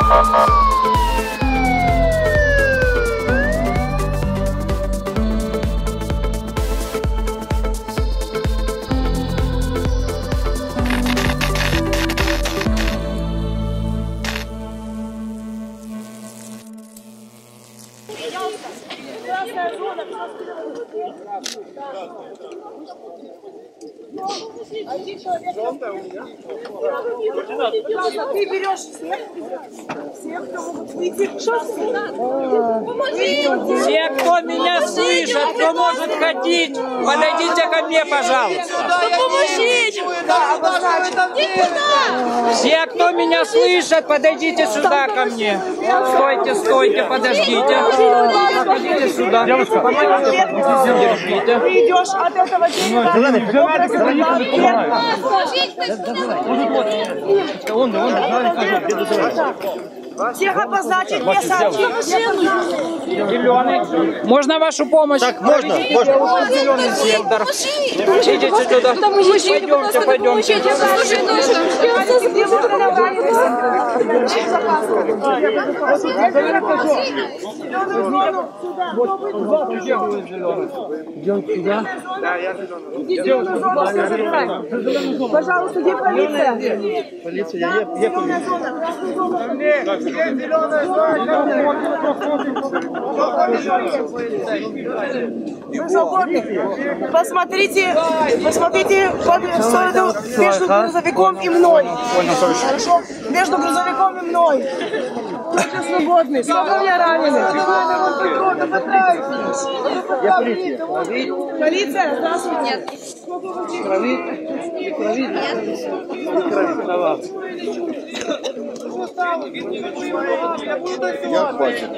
Ты берешь всех, кто могут выйти. Все, кто меня слышит, кто может ходить, подойдите ко мне, пожалуйста. Помогите! Все, кто меня слышит, подойдите сюда ко мне. Стойте, стойте, подождите. Подойдите сюда. Помогите, держите. Ты идешь от этого дерева. Всех обозначить, не сообщить. Зеленый. Можно вашу помощь? Так, можно. Зеленый сектор. Идите сюда. Пойдемте, пойдемте. Идем сюда. Пожалуйста, где полиция? Полиция, я полиция. Вы свободны. Посмотрите в сторону между грузовиком и мной. Хорошо? Между грузовиком и мной. Вы свободны. Сколько меня ранены? Я полиция. Полиция? Здравствуйте. Нет. Крови? Права. Я хватит.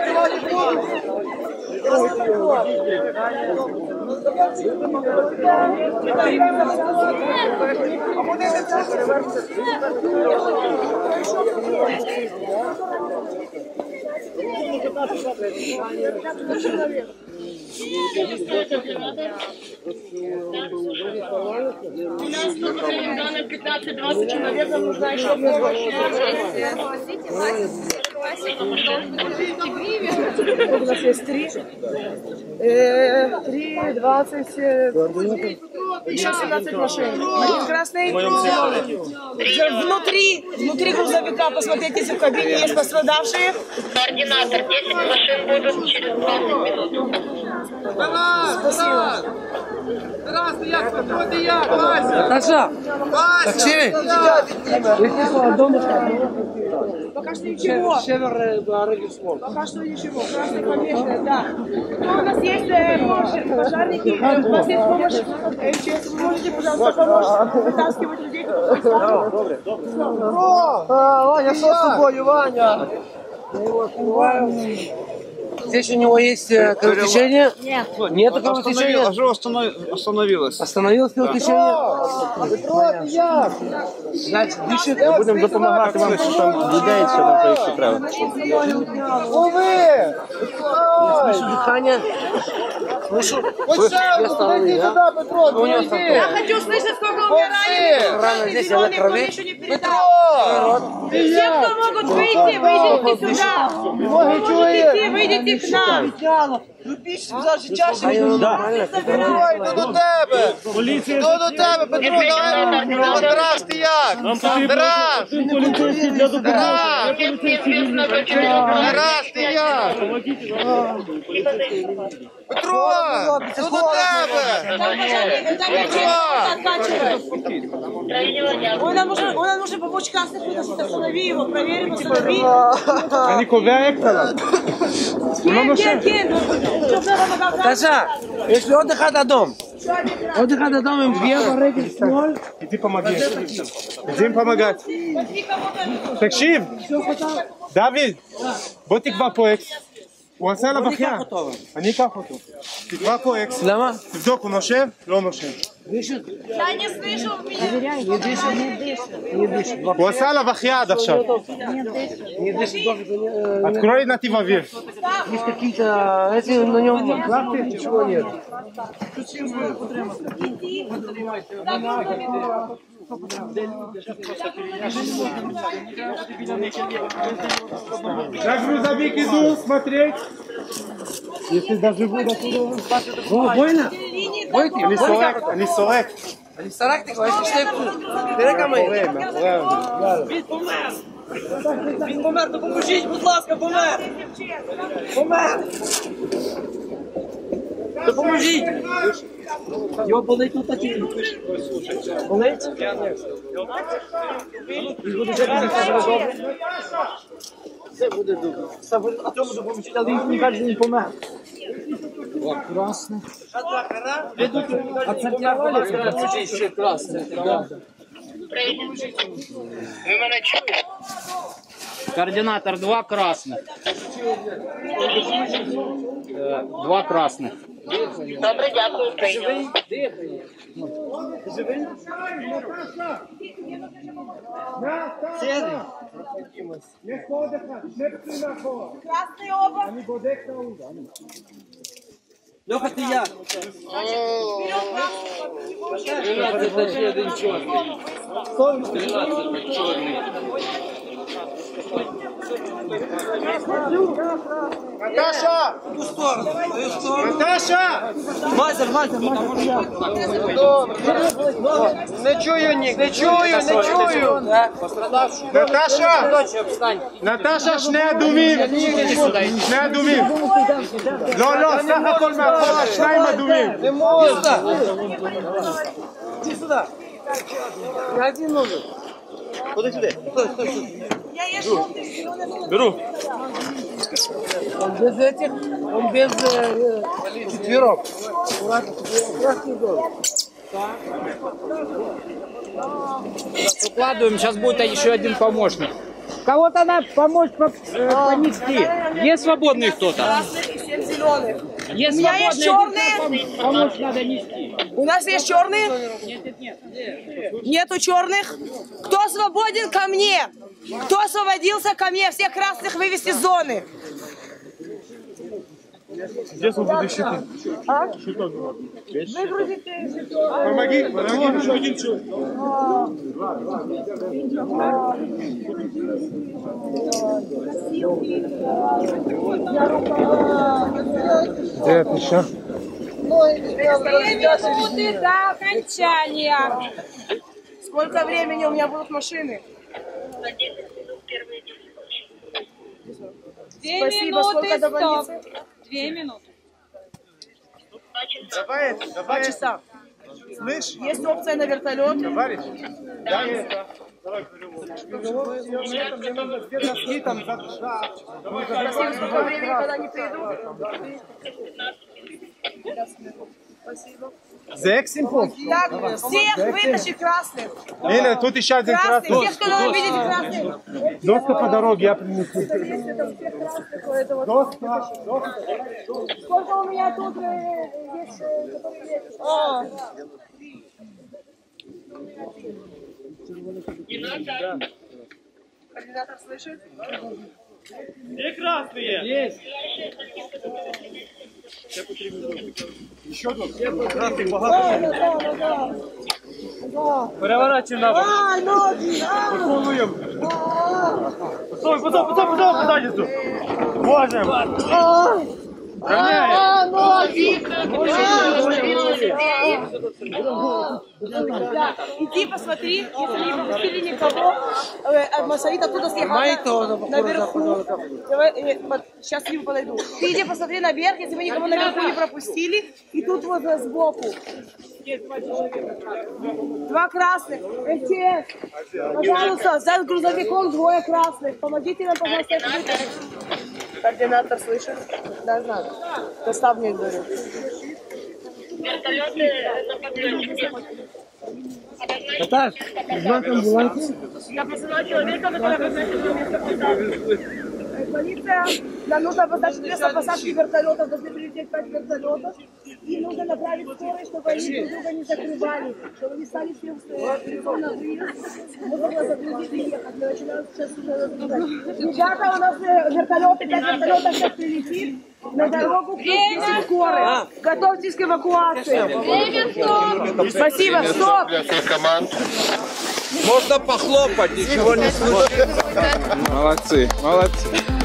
У нас тут регионы 15-20 человек, нам нужна еще помощь. 3, 20, еще 17 машин. Один красный. Внутри грузовика, посмотрите, если в кабине есть пострадавшие. Координатор, 10 машин будут через 20 минут. Спасибо. Саша! Так чей? Пока что ничего. Пока что ничего. Красный помешанный, да. Но у нас есть помощь, пожарники, у нас есть помощь. Если вы можете, пожалуйста, помочь вытаскивать людей. Ваня, что с тобой, Ваня? Здесь у него есть кровотечение? Нет. Нет кровотечения? А что остановилось? Остановилось кровотечение? Значит, дышит. Будем допомагати вам, що там людей, все там поїхати треба. Слышу дыхание. Слышу. Я стал, Я хочу слышать, сколько у меня раненых. Рано здесь, я на крови. Все, кто могут выйти, выйдите сюда. Могут идти, выйдите к нам. До тебе! Поліція! До тебе, Петро, давай! Тарас, ти як? Тарас! Поліцейські для допомоги! Тарас, ти як? Петро! До тебе! Он нужно помочь красных вытащить. Останови его, проверим, останови. אני קובע אקטלה. Кен. Саша, если отдых от дом. Отдых от дом, им бьем регель смоль. Иди помоги. Иди им помогать. תקשיב! דוד! בוא תקבע פה אקס. הוא עשה עליו החייאה. אני אקח אותו. תקבע פה אקס. למה? תבדוק, הוא נושב? לא נושב. Я не слышу меня. הוא עשה עליו החייד עכשיו. Открой נתיב אוויר. Есть какие-то, эти на нем клапки, ничего нет. Как грузовик иду смотреть. Если доживу до туда. О, больно? Бойте, אני סורק. אני סרקתי כבר, יש לי שתי קבוצות. תראה כמה יש. Він помер, допоможіть, будь ласка, помер. Помер. Допоможіть. Його болить тут такі. Болить? Все буде добре. А цьому допоможіть, але він каже, він помер. Красний. А це валиться, допоможіть ще красний. Ви мене чуєте? Координатор 2 красных. 2 красных. Добре, дякую, прийняв. Сєдний. Красный оба. Льоха, ти як? Наташа! Ту сторону, твою сторону. Наташа! Мазер. Не чую, Нік, не чую. Наташа! Наташа, שני אדומים! שני אדומים! לא, סך הכל מאחורה, 2 אדומים! Не можна. Иди сюда. Я один нужен. Ходи сюди. Стой. Я ешь желтый, зеленый. Беру. Он без этих, он без четверок. Укладываем, сейчас будет еще один помощник. Кого-то надо помочь понести. Есть свободный кто-то? Красный и 7 зеленых. Есть У меня есть свободный, черные. помочь надо нести. У нас есть черные? Нету черных? Кто свободен, ко мне? Кто освободился, ко мне? Всех красных вывести из зоны. Где свободы щиты? Выгрузите. Помоги, еще один человек. Где это еще? 2 минуты до окончания. Сколько времени у меня будут машины? За 10 минут первые 10. Спасибо. Сколько до больницы? 2 минуты. 2 часа. Слышь, Есть опция на вертолет. товарищ? Да. Спасибо. Сколько времени, когда они придут? Спасибо. זה אקסימפום. Так, всех вытащи красных. הנה, тут еще один Красных, красный. тех, кто надо видеть красных. Доска по дороге, я принесу. Если там всех красных, то это вот. Доска. Сколько у меня тут есть, которые есть? Координатор слышит? Переворачивай на бок. Ноги! Поцелуем. Постой, задницу. Можем. Иди посмотри, если не пропустили никого, Масаид оттуда съехал наверху. Сейчас к ним подойду. Ты иди посмотри наверх, если мы никого наверху не пропустили, и тут вот сбоку. 2 красных. МЧС, пожалуйста, за грузовиком 2 красных. Помогите нам, пожалуйста, это вытащить. Координатор слышит? Да, знаю. Доставник говорит. Вертолеты на подлете. Наташ, знак амбуланции? Я посылаю человека, который обозначил место. Полиция. Нам нужно поставить место посадки вертолетов, должны прилететь 5 вертолетов. И нужно направить скорость, чтобы они друг друга не закрывали, чтобы они стали всем на выезд. Можно было загрузить и ехать. Мы начинаем сейчас уже разгружать. Ребята, у нас вертолеты, 5 вертолетов сейчас прилетит. На дорогу пустите скорые. Готовьтесь к эвакуации. Спасибо, стоп! Для всех команд. Можно похлопать, ничего не слышно. Молодцы, молодцы.